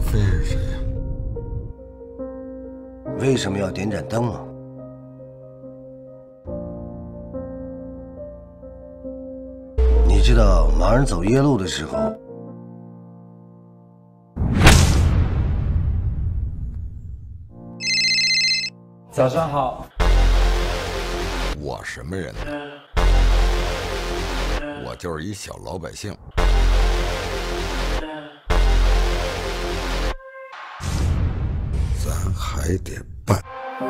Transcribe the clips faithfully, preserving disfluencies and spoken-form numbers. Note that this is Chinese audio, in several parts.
飞是谁呀？ 为什么要点盏灯啊？你知道盲人走夜路的时候， 早上好。 我什么人呢？我就是一小老百姓。 咱还得办。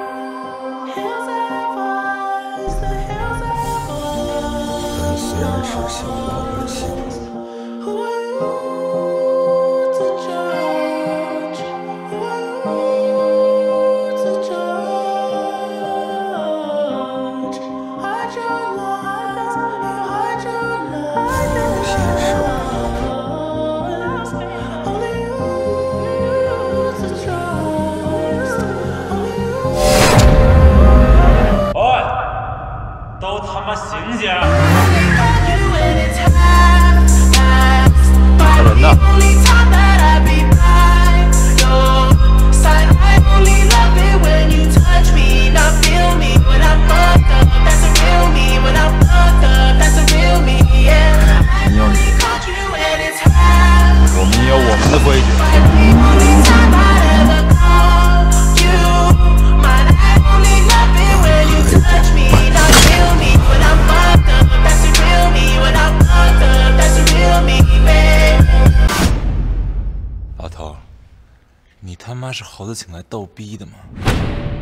咱虽然是小老百姓，有些事儿。 都他妈醒醒！ 打人呢！你有你的，我们也有我们的规矩。 老头，你他妈是猴子请来逗逼的吗？